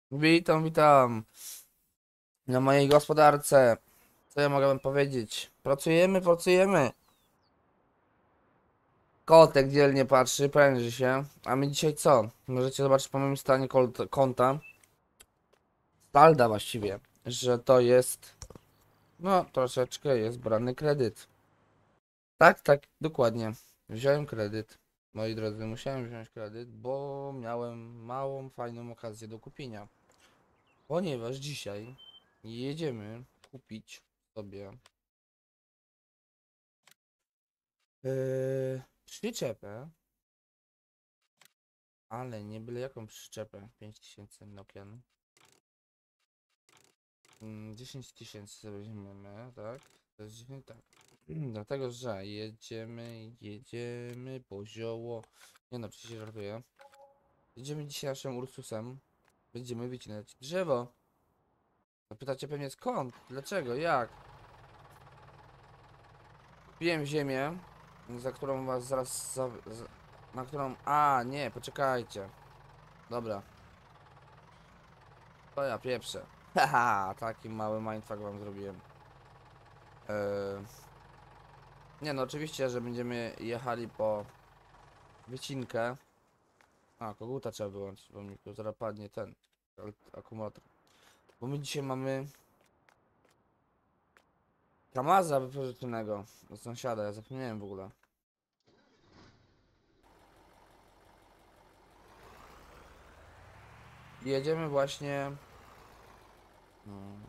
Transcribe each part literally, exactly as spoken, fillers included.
Witam, witam na mojej gospodarce. Co ja mogę wam powiedzieć? Pracujemy, pracujemy. Kotek dzielnie patrzy, pręży się. A my dzisiaj co? Możecie zobaczyć po moim stanie kol- konta. Salda właściwie, że to jest... No, troszeczkę jest brany kredyt. Tak, tak, dokładnie. Wziąłem kredyt. Moi drodzy, musiałem wziąć kredyt, bo miałem małą, fajną okazję do kupienia. Ponieważ dzisiaj jedziemy kupić sobie Yy, przyczepę, ale nie byle jaką przyczepę. pięć tysięcy Nokian. Mm, dziesięć tysięcy sobie weźmiemy, tak? To jest dziesięć, tak. Dlatego, że jedziemy, jedziemy po zioło. Nie no, przecież żartuję. Jedziemy dzisiaj naszym Ursusem. Będziemy wycinać drzewo. Zapytacie pewnie skąd? Dlaczego? Jak? Kupiłem ziemię, za którą was zaraz... Za, za, na którą... A, nie, poczekajcie. Dobra. To ja pieprzę. Haha, taki mały mindfuck wam zrobiłem. Eee... Nie no, oczywiście, że będziemy jechali po wycinkę. A, koguta trzeba wyłączyć, bo mi tu zaraz padnie ten akumulator. Bo my dzisiaj mamy Kamaza wypożyczonego od sąsiada, ja zapomniałem w ogóle. Jedziemy właśnie... Hmm,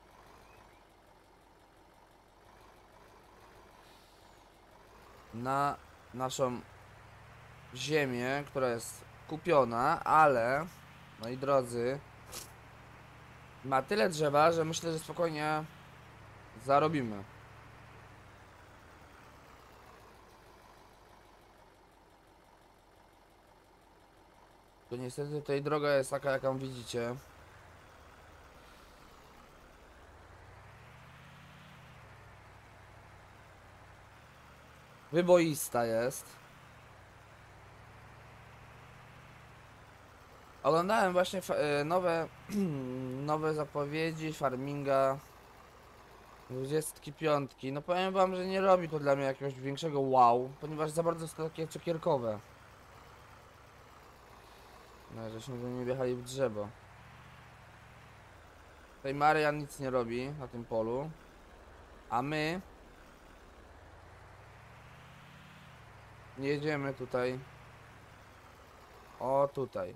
na naszą ziemię, która jest kupiona, ale, moi drodzy, ma tyle drzewa, że myślę, że spokojnie zarobimy. To niestety tutaj droga jest taka, jaką widzicie. Wyboista jest. Oglądałem właśnie e, nowe, nowe zapowiedzi farminga dwudziestki piątki. No powiem wam, że nie robi to dla mnie jakiegoś większego wow, ponieważ za bardzo jest to takie cukierkowe. No, żeśmy nie wjechali w drzewo. Tutaj Marian nic nie robi na tym polu. A my jedziemy tutaj. O, tutaj.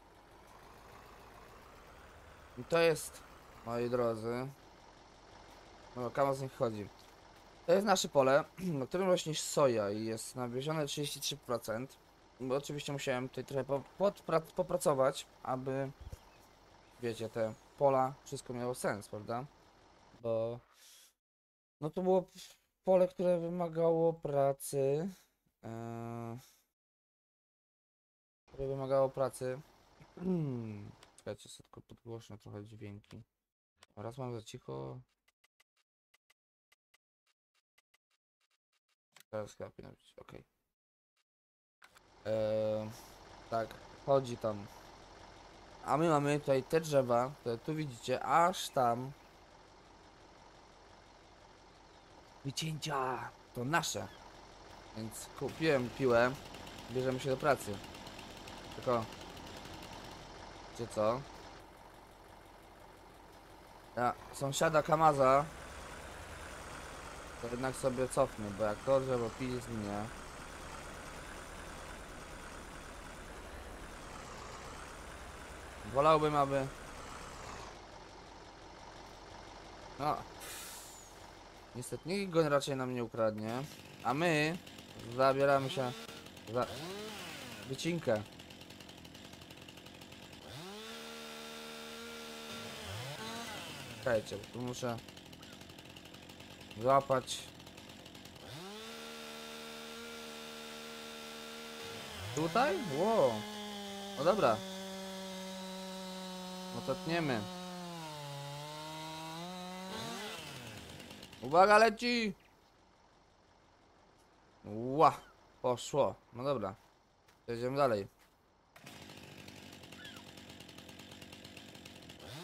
I to jest, moi drodzy. No, Kamaz niech chodzi. To jest nasze pole, na którym rośnie soja i jest nawiezione trzydzieści trzy procent. Bo oczywiście musiałem tutaj trochę po, podpra, popracować, aby, wiecie, te pola, wszystko miało sens, prawda? Bo, no to było pole, które wymagało pracy, e, które wymagało pracy. Czekajcie, sobie tylko podgłośno trochę dźwięki. Raz mam za cicho. Teraz chyba powinno być, okej. Eee, tak, chodzi tam. A my mamy tutaj te drzewa, które tu widzicie, aż tam. Wycięcia! To nasze. Więc kupiłem piłę. Bierzemy się do pracy. Tylko... Czy co? Ja sąsiada Kamaza to jednak sobie cofnę, bo jak to drzewo pilznie. Wolałbym, aby... No... Niestety nikt go raczej nam nie ukradnie. A my zabieramy się za wycinkę. Czekajcie, bo tu muszę złapać. Tutaj? Wow. No dobra. No to tniemy. Uwaga, leci! Ła! Poszło. No dobra. Jedziemy dalej.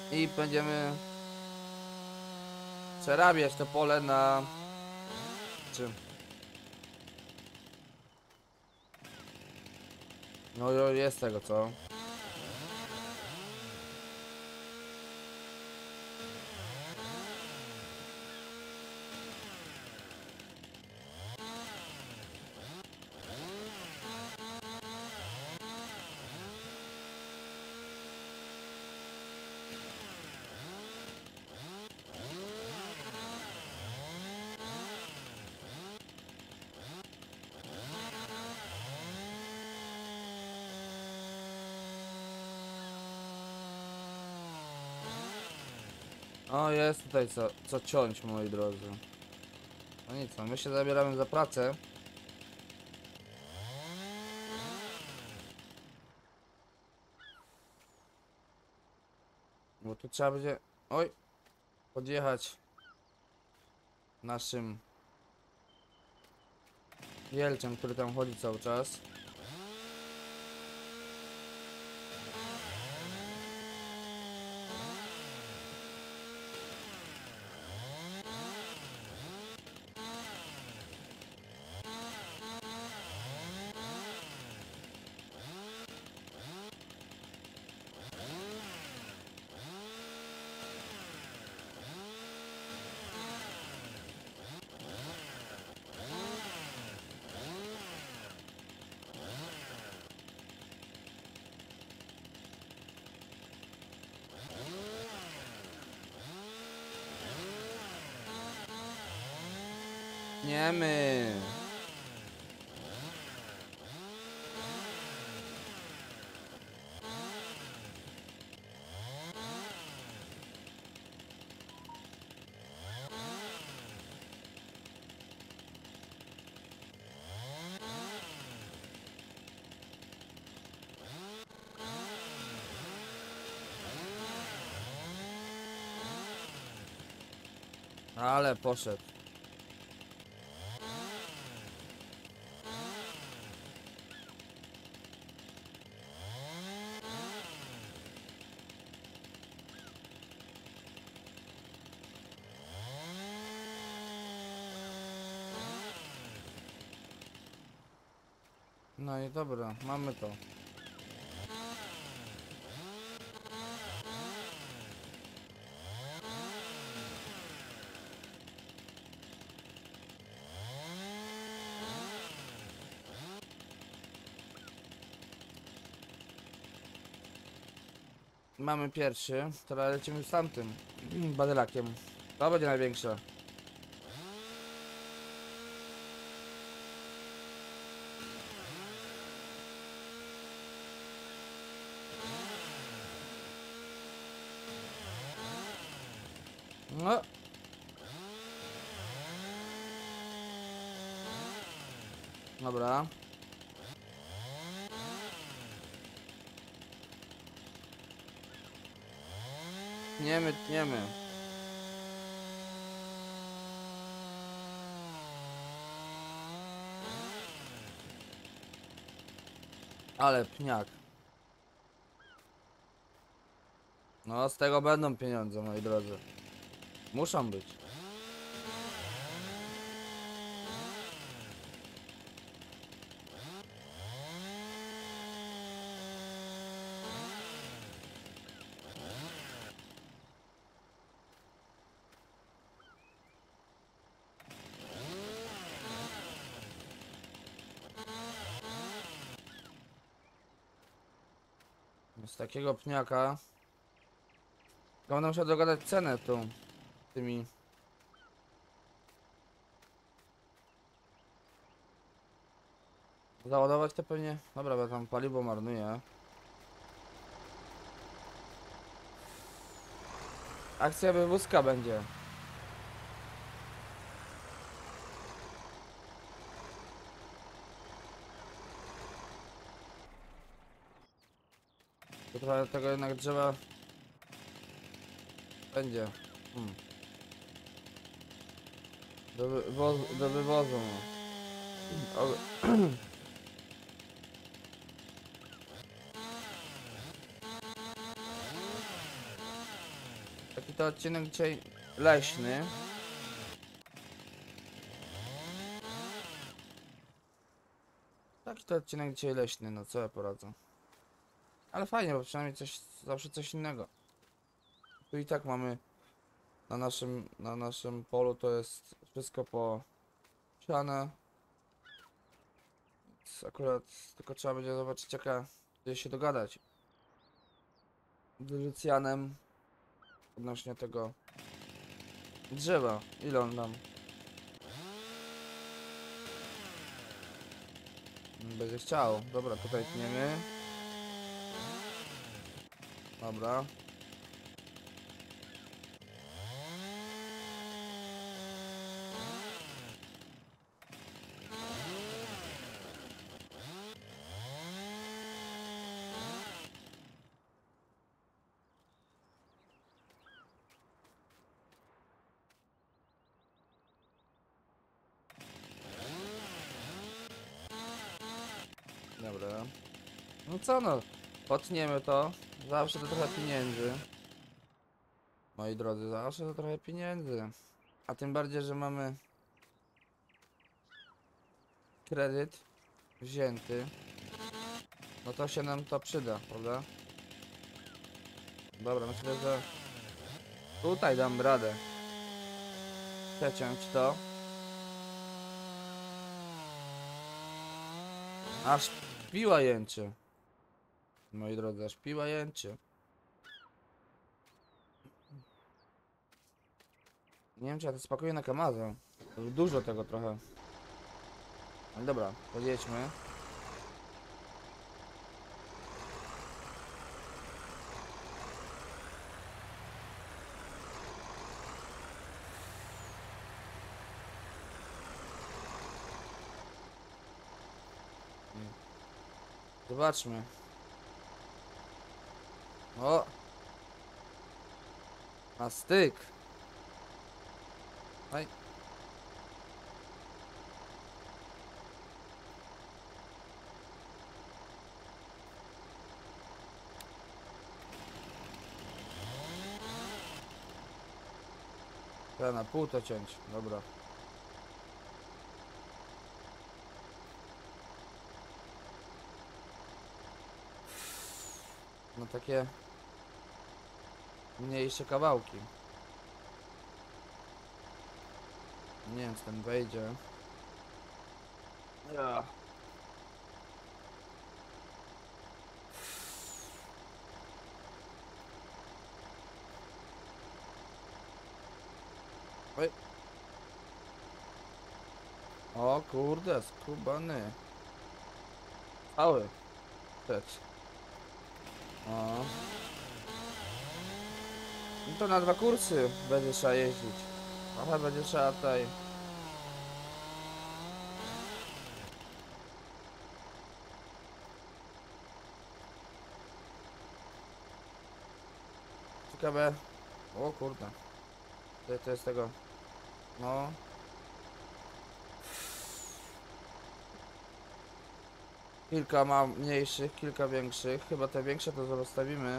i będziemy przerabiać to pole na czym? No jest tego co? O, jest tutaj co, co ciąć, moi drodzy. No nic, no my się zabieramy za pracę. Bo tu trzeba będzie, oj, podjechać naszym wielcem, który tam chodzi cały czas. Nie my. Ale poszedł. No i dobra, mamy to. Mamy pierwszy, teraz lecimy z tamtym badylakiem. To będzie największe. No. Dobra. Tniemy, tniemy. Ale pniak. No z tego będą pieniądze, moi drodzy. Muszą być. Z takiego pniaka to będę musiał dogadać cenę tą tymi. Załadować to pewnie. Dobra, bo tam paliwo marnuje. Akcja wywózka będzie. To trochę tego jednak drzewa będzie. Hmm. Do, wywozu, do wywozu. O, taki to odcinek dzisiaj leśny. Taki to odcinek dzisiaj leśny, no co ja poradzę. Ale fajnie, bo przynajmniej coś, zawsze coś innego. Tu i tak mamy na naszym, na naszym polu to jest wszystko po siane. Więc akurat tylko trzeba będzie zobaczyć jaka, gdzie się dogadać z Lucjanem odnośnie tego drzewa. Ile on nam będzie chciał. Dobra, tutaj tniemy. Dobra. Dobra. No co no, potniemy to. Zawsze to trochę pieniędzy. Moi drodzy, zawsze to trochę pieniędzy. A tym bardziej, że mamy kredyt wzięty. No to się nam to przyda, prawda? Dobra, myślę, że tutaj dam radę przeciąć to. Aż piła jęczy. Moi drodzy, aż piła jęczy. Nie wiem, czy ja to spakuję na kamazę. Dużo tego trochę. Ale dobra, podjedźmy. Zobaczmy. O! Na styk. Aj. Trzeba na pół to ciąć, dobra. No takie mniejsze kawałki. Nie wiem, czy ten wejdzie. Ja. Oj. O kurde, skubany. Cały. Też. O. No to na dwa kursy będzie trzeba jeździć. Trochę będzie trzeba tutaj. Ciekawe. O kurde. To, to jest tego. No. Kilka ma mniejszych, kilka większych. Chyba te większe to zostawimy.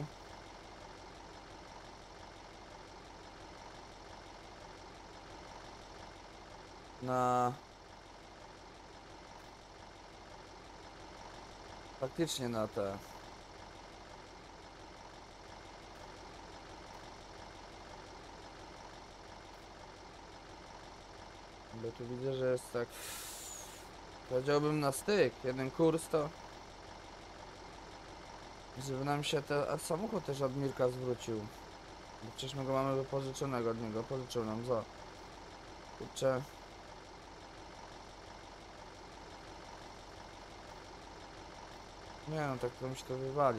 Na... Faktycznie na te... Bo tu widzę, że jest tak... Powiedziałbym na styk. Jeden kurs to... Żeby nam się ten a samochód też od Mirka zwrócił. Bo przecież my go mamy wypożyczonego od niego. Pożyczył nam za... Kurczę... Nie no, tak to mi się to wywali.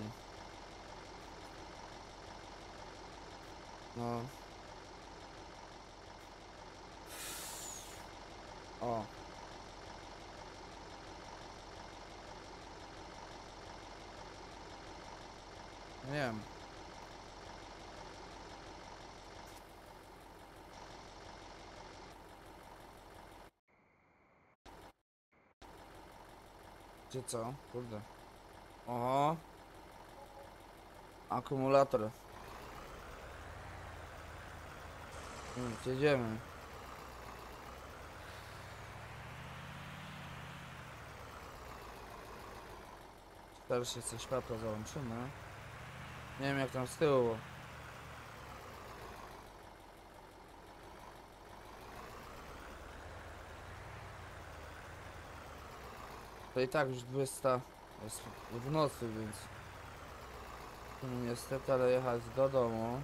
No. O. Nie wiem. Czy co? Kurde. Oho. Akumulator. Więc jedziemy. Teraz jeszcze światło załączymy. Nie wiem jak tam z tyłu. To i tak już dwudziesta jest w nocy, więc niestety, ale jechać do domu.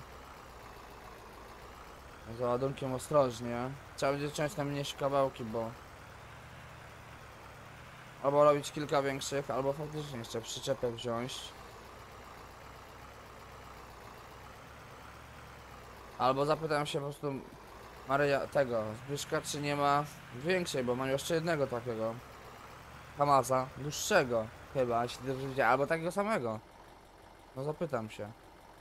Z ładunkiem ostrożnie. Trzeba będzie ciąć na mniejsze kawałki, bo albo robić kilka większych, albo faktycznie jeszcze przyczepę wziąć. Albo zapytałem się po prostu Maryja tego Zbyszka, czy nie ma większej, bo mam jeszcze jednego takiego Kamasa, dłuższego chyba, jeśli dobrze widziałem, albo takiego samego. No zapytam się.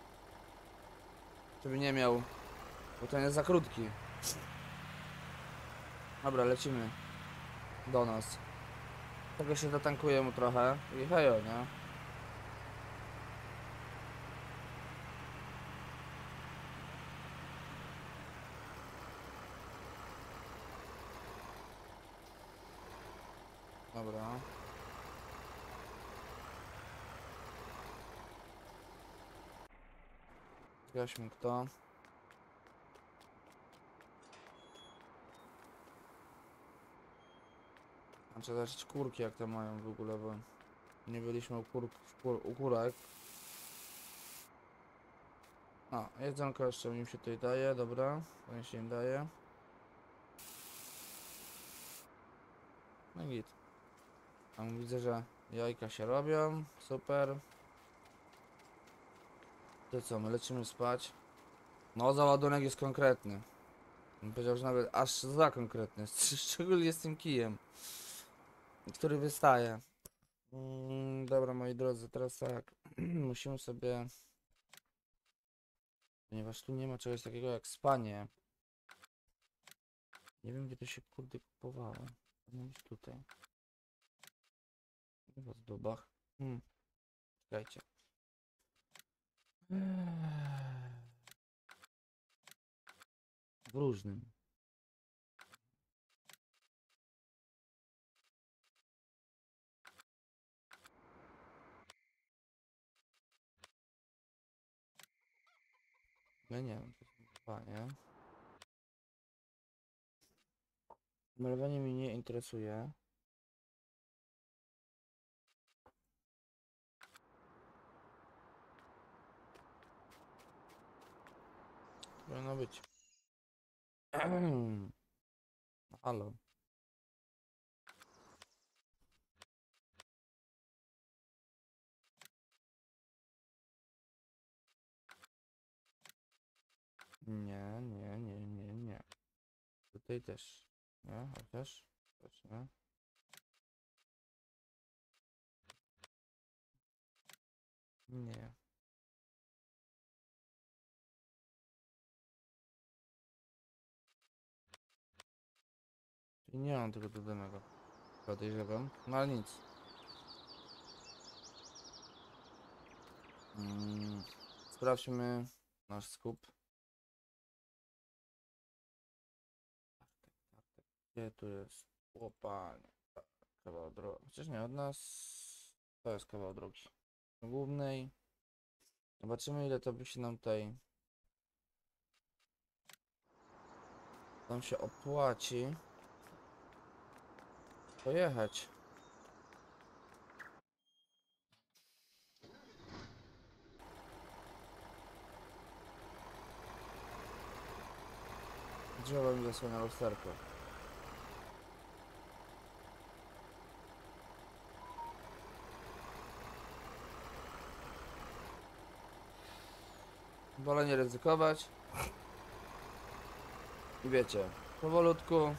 Żeby nie miał, bo ten jest za krótki. Dobra, lecimy do nas. Tego się dotankuje mu trochę i hejo, nie? Dobra. Zgaśmy kto. A trzeba zobaczyć kurki jak te mają w ogóle, bo nie byliśmy u, kur, w kur, u kurek. A, jedzonko jeszcze im się tutaj daje, dobra. To się im daje. No git. Tam widzę, że jajka się robią, super. To co, my lecimy spać. No, załadunek jest konkretny. Bym powiedział, że nawet aż za konkretny. Szczególnie z tym kijem, który wystaje. Mm, dobra, moi drodzy, teraz tak. Musimy sobie... Ponieważ tu nie ma czegoś takiego jak spanie. Nie wiem, gdzie to się kurde kupowało. Powinno być tutaj. W ozdobach. Hmm. Czekajcie. W różnym. No nie wiem, to są dwa, nie? Malowanie mnie nie interesuje. Powinno być. Halo. Nie, nie, nie, nie, nie. Tutaj też. Nie, chociaż. Też nie. Nie. Czyli nie mam tego dodanego. Podejrzewam. No ale nic. Mm, sprawdźmy nasz skup. Gdzie tu jest? Łopanie. Kawał drogi. Chociaż nie, od nas to jest kawał drogi. Głównej. Zobaczymy ile to by się nam tutaj nam się opłaci pojechać. Drzewo mi zasłania lusterko. Wolę nie ryzykować. I wiecie, powolutku.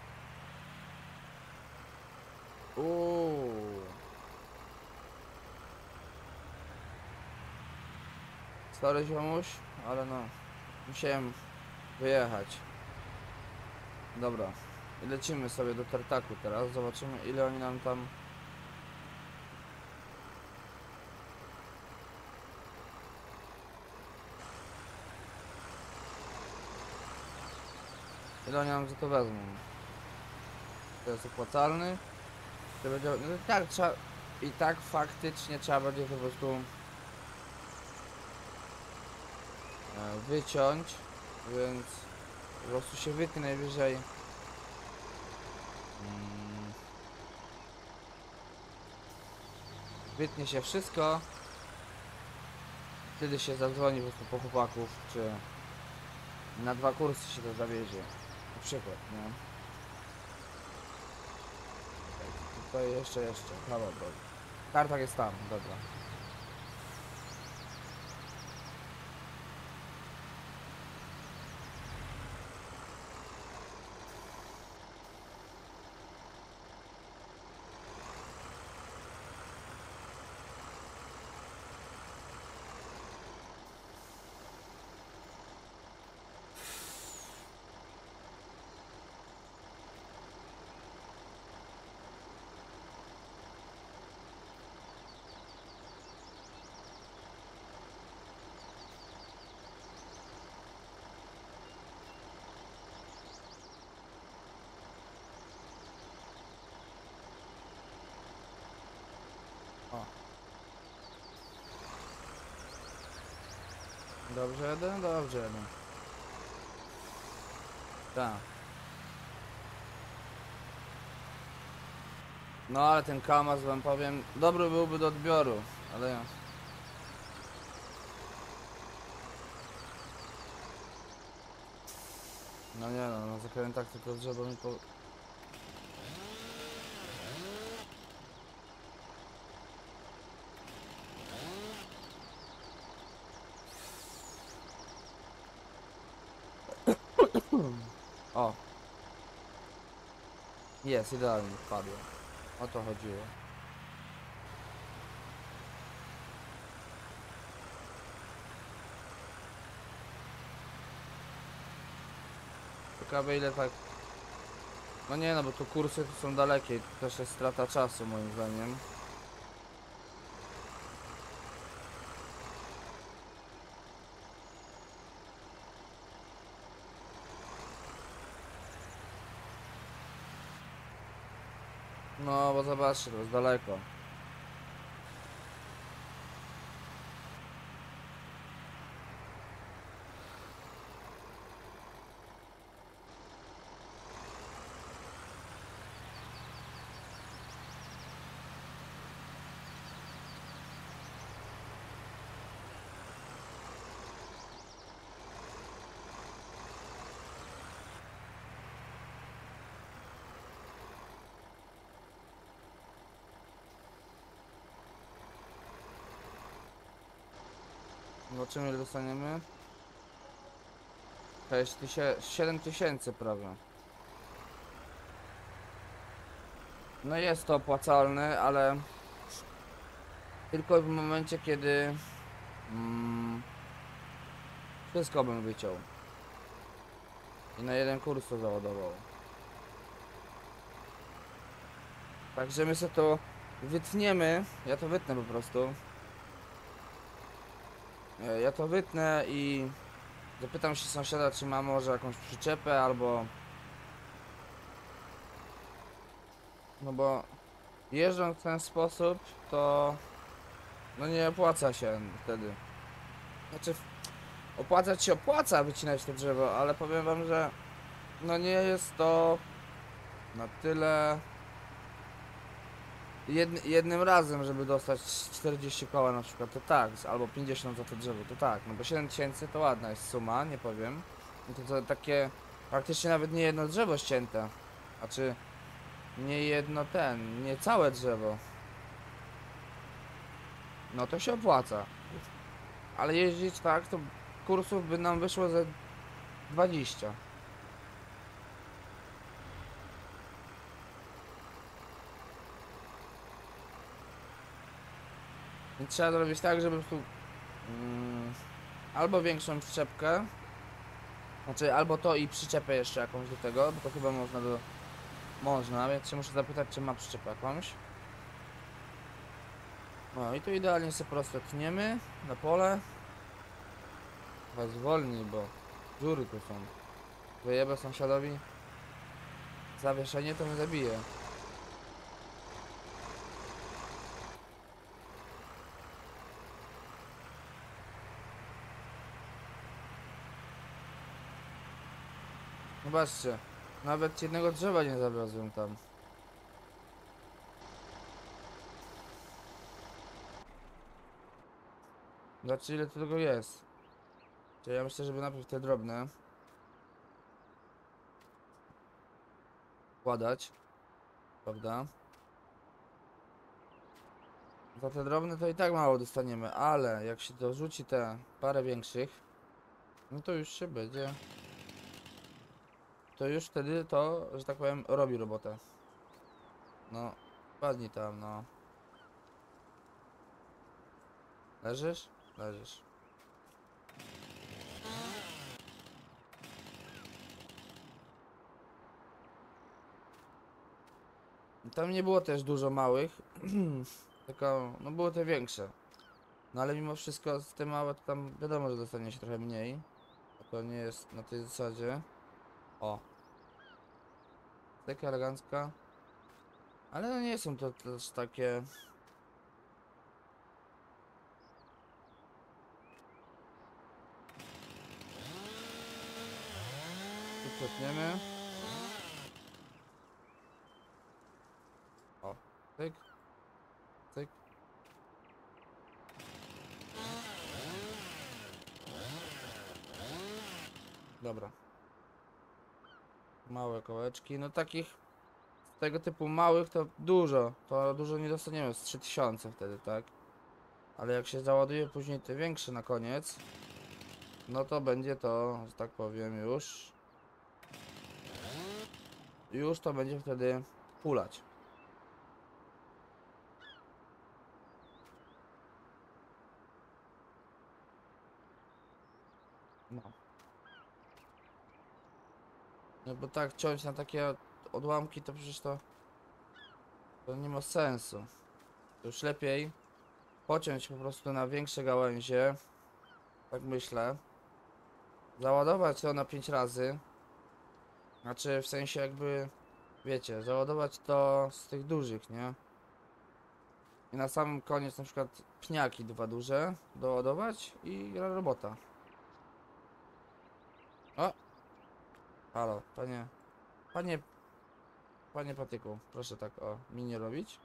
Uuu. Stary ziomuś, ale no, musiałem wyjechać. Dobra, i lecimy sobie do tartaku teraz, zobaczymy ile oni nam tam... Ile oni nam za to wezmą? To jest opłacalny. To będzie, no tak, trzeba, i tak faktycznie trzeba będzie to po prostu e, wyciąć, więc po prostu się wytnie najwyżej. Mm, wytnie się wszystko. Wtedy się zadzwoni po prostu po chłopaków, czy na dwa kursy się to zawiezie. Na przykład, nie? Tutaj jeszcze, jeszcze. Halo, dobra. Tartak jest tam, dobra. O. Dobrze jeden? Dobrze jeden. Tak. No ale ten Kamaz, wam powiem, dobry byłby do odbioru, ale ja... No nie no, na zakrętach tylko drzewo mi po... O! Jest, idealnie wpadło. O to chodziło. Ciekawe ile tak... No nie no, bo tu kursy tu są dalekie, to też jest strata czasu moim zdaniem. No bo zobaczcie, to jest daleko. Zobaczymy ile dostaniemy. sześć tysięcy, siedem tysięcy prawie. No jest to opłacalne, ale tylko w momencie kiedy mm, wszystko bym wyciął i na jeden kurs to załadował. Także my sobie to wytniemy, ja to wytnę po prostu. E, Ja to wytnę i zapytam się sąsiada, czy ma może jakąś przyczepę albo... No bo jeżdżąc w ten sposób to no nie opłaca się wtedy. Znaczy opłacać się opłaca wycinać to drzewo, ale powiem wam, że no nie jest to na tyle Jed, jednym razem, żeby dostać czterdzieści koła na przykład, to tak, albo pięćdziesiąt za to drzewo, to tak, no bo siedem tysięcy to ładna jest suma, nie powiem. I to, to takie praktycznie nawet nie jedno drzewo ścięte, a czy nie jedno ten, nie całe drzewo. No to się opłaca. Ale jeździć tak, to kursów by nam wyszło ze dwadzieścia. Więc trzeba zrobić tak, żeby tu mm, albo większą przyczepkę, znaczy albo to i przyczepę jeszcze jakąś do tego, bo to chyba można do... Można, więc się muszę zapytać, czy ma przyczepę jakąś. No i tu idealnie sobie po prostu tniemy na pole. Chyba zwolnij, bo dziury tu są. Wyjebę sąsiadowi zawieszenie, to mnie zabije. Zobaczcie, nawet jednego drzewa nie zawiozłem tam. Zobaczcie, ile tu tego jest. Czyli ja myślę, żeby najpierw te drobne wkładać, prawda? Za te drobne to i tak mało dostaniemy, ale jak się dorzuci te parę większych, no to już się będzie. To już wtedy to, że tak powiem, robi robotę. No, padnij tam, no. Leżysz? Leżysz. Tam nie było też dużo małych, tylko, no były te większe. No ale mimo wszystko z te małe to tam wiadomo, że dostanie się trochę mniej. A to nie jest na tej zasadzie. O. Taka elegancka. Ale no nie są to też takie... Tu przetniemy. O. Cyk. Cyk. Dobra. Małe kołeczki. No takich... Tego typu małych to dużo. To dużo nie dostaniemy. Z trzy tysiące wtedy, tak? Ale jak się załaduje później te większe na koniec, no to będzie to, że tak powiem, już już to będzie wtedy hulać. No. No bo tak ciąć na takie odłamki to przecież to, to nie ma sensu. To już lepiej pociąć po prostu na większe gałęzie. Tak myślę. Załadować to na pięć razy. Znaczy w sensie jakby, wiecie, załadować to z tych dużych, nie? I na samym koniec na przykład pniaki dwa duże doładować i gra robota. O! Halo, panie, panie, panie patyku, proszę tak o mi nie robić.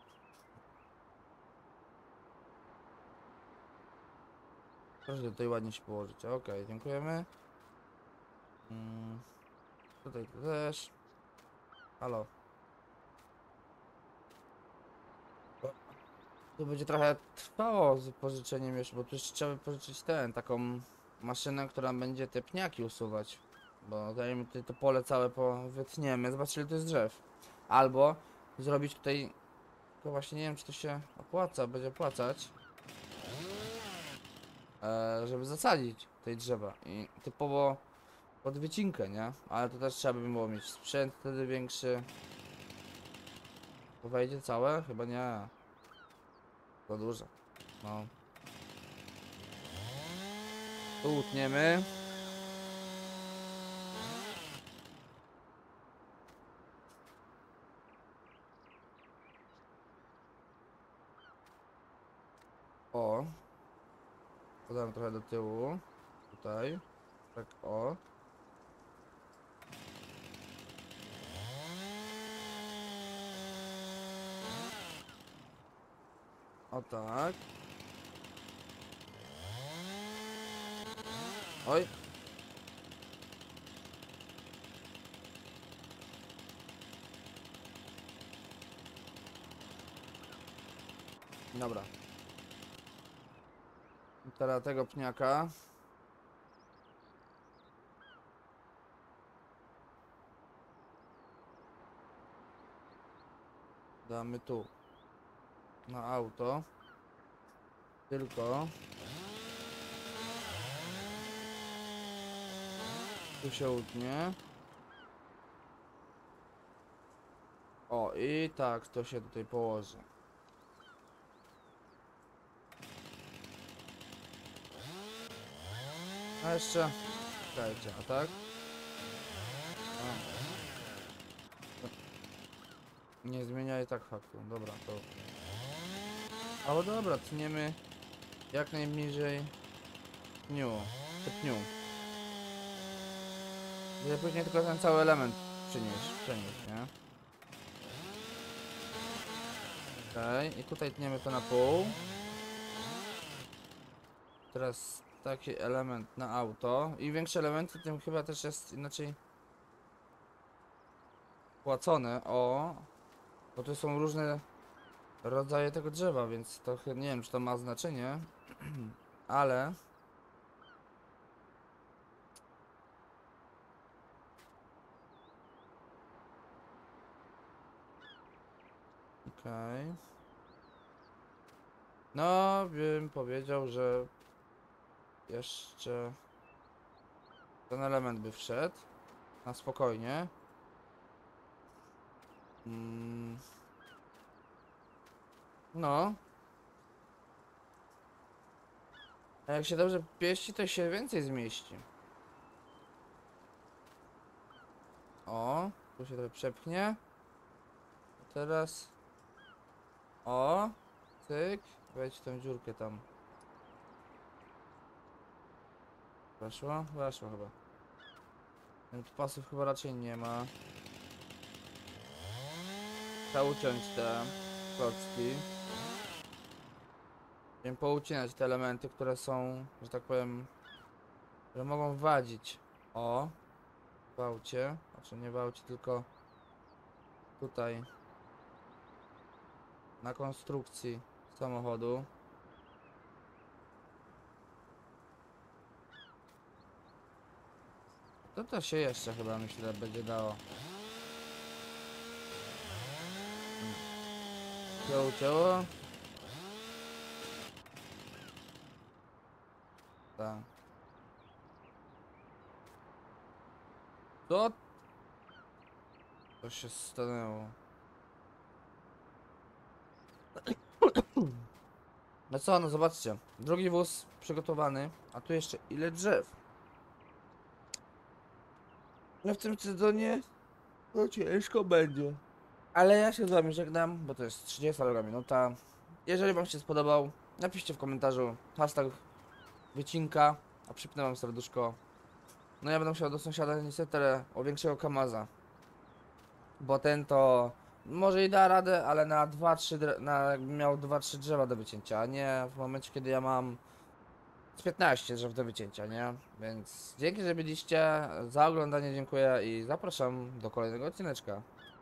Proszę tutaj ładnie się położyć. Okej, okay, dziękujemy. Mm, tutaj też. Halo. O, tu będzie trochę trwało z pożyczeniem jeszcze, bo tu jeszcze trzeba pożyczyć ten, taką maszynę, która będzie te pniaki usuwać. Bo zanim tutaj to pole całe po wytniemy, zobaczcie ile to jest drzew. Albo zrobić tutaj, to właśnie nie wiem czy to się opłaca, będzie opłacać. E, żeby zasadzić tej drzewa i typowo pod wycinkę, nie? Ale to też trzeba by było mieć sprzęt wtedy większy. To wejdzie całe? Chyba nie. To duże. No. Tu utniemy. O. Podam trochę do tyłu. Tutaj. Tak o. O tak. Oj. Dobra. I teraz tego pniaka. Damy tu. Na auto. Tylko. Tu się utnie. O, i tak to się tutaj położy. A jeszcze... Czekajcie, a tak? Nie zmienia i tak faktu. Dobra, to... Ale dobra, tniemy jak najbliżej dniu. Pniu. Żeby później tylko ten cały element przynieść, przenieść, nie? Okej, okay. I tutaj tniemy to na pół. Teraz taki element na auto. Im większe elementy, tym chyba też jest inaczej płacone. O, bo tu są różne rodzaje tego drzewa, więc to nie wiem, czy to ma znaczenie, ale okej. Okay. No, bym powiedział, że jeszcze ten element by wszedł na spokojnie. Mm. No. A jak się dobrze pieści, to się więcej zmieści. O, tu się trochę przepchnie. Teraz... O, cyk. Wejdź w tą dziurkę tam. Weszło? Weszło chyba. Ten tu pasów chyba raczej nie ma. Trzeba uciąć te klocki. Będziemy poucinać te elementy, które są, że tak powiem, że mogą wadzić. O, w aucie. Znaczy nie w aucie, tylko tutaj. Na konstrukcji samochodu. To to się jeszcze chyba, myślę, będzie dało. Ciało, ciało. Tak. To... To się stanęło. No co, no zobaczcie. Drugi wóz przygotowany, a tu jeszcze ile drzew. No w tym sezonie no ciężko będzie. Ale ja się z wami żegnam, bo to jest trzydziesta druga minuta. Jeżeli wam się spodobał, napiszcie w komentarzu hashtag wycinka, a przypnę wam serduszko. No ja będę musiał do sąsiada niestety o większego Kamaza. Bo ten to może i da radę, ale na dwa trzy na jakbym miał dwa trzy drzewa do wycięcia, a nie w momencie kiedy ja mam z piętnaście drzew do wycięcia, nie? Więc dzięki, że byliście, za oglądanie dziękuję i zapraszam do kolejnego odcineczka.